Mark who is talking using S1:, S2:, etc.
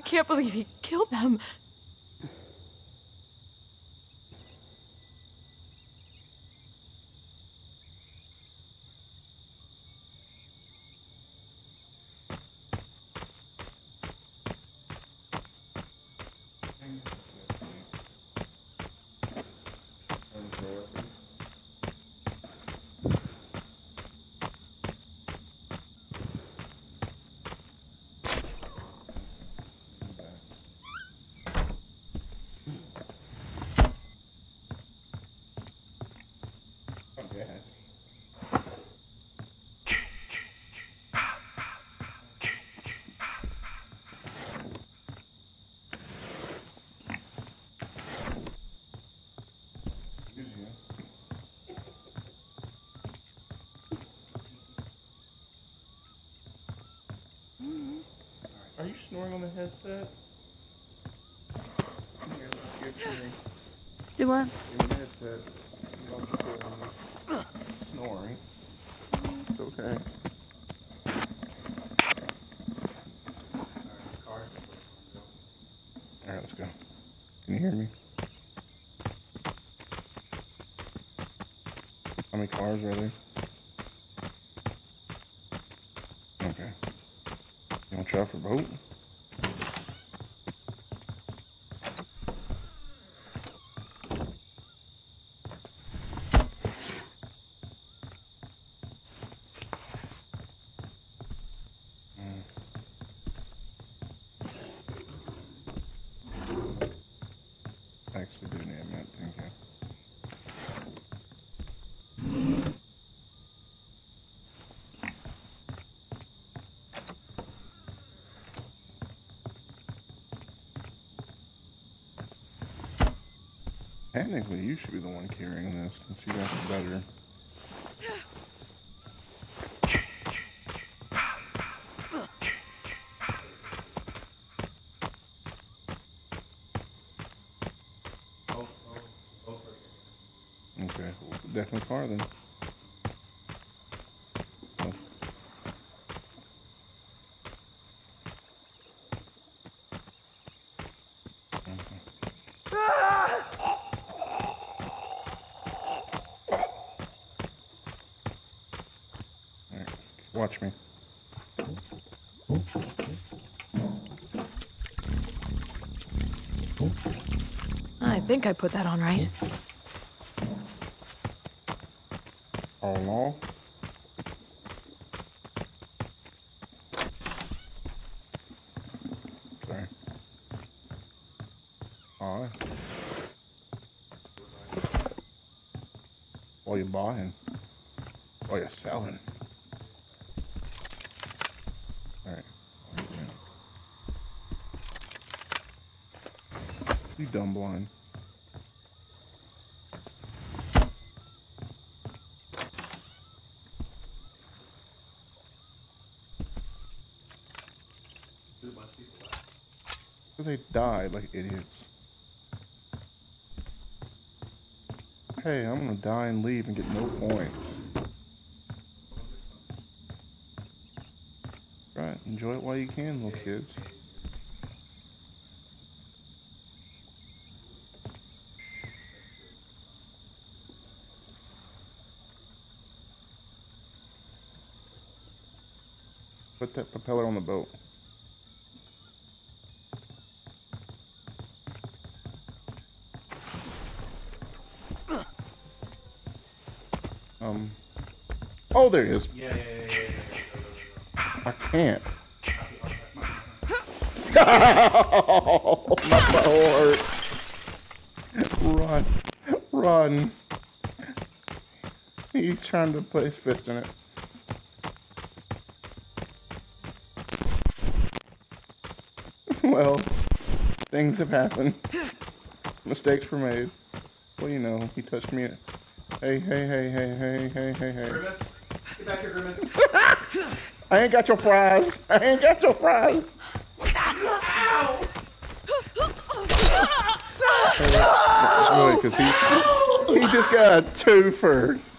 S1: can't believe he killed them.
S2: Are you snoring on the headset? Here, give it to me.
S3: Do what?
S2: Give me the headset. You don't feel me snoring. It's okay. Alright, let's go. Can you hear me? How many cars are there? Okay. You want to try for boat? Actually do need a minute, thank you. Technically, you should be the one carrying this, since you got the better. Okay, well, definitely car then. Alright, watch me.
S1: I think I put that on right.
S2: All in all. Sorry. Alright. What you buying? What you selling? Alright. You dumb blind. Because they died like idiots. Hey, I'm gonna die and leave and get no points. Right, enjoy it while you can, little kids. Put that propeller on the boat. Oh, there he is.
S4: Yeah.
S2: I can't. Oh, my butt hurts. Run. Run. He's trying to put his fist in it. Well, things have happened. Mistakes were made. Well, you know, he touched me. Hey.
S4: Grimace, get back here, Grimace.
S2: I ain't got your fries.
S4: Ow!
S2: Really, because he just got a twofer.